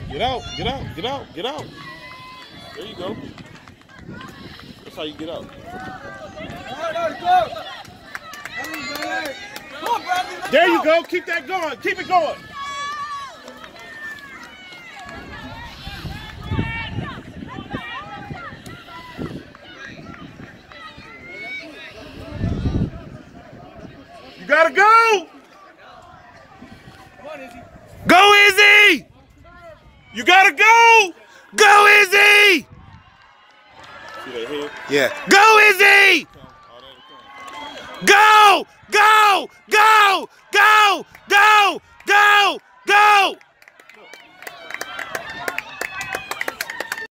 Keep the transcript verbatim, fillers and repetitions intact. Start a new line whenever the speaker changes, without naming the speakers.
Get out, get out, get out, get out. There you go. That's how you get out. There you go. Keep that going. Keep it going. You gotta go. Go, Izzy. You gotta go. Go, Izzy.
Yeah.
Go, Izzy. Go, go, go, go, go, go, go.